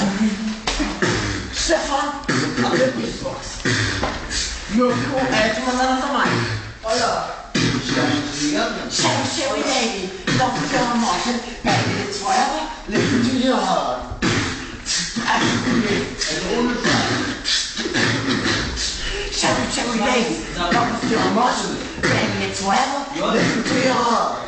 Stefan, alle Beatbox. Mirko, tu mandato mai. Hola, Ciao lady, dopo che la morte, le Zwei, le future. Ciao lady, dopo che la morte, le Zwei, le future.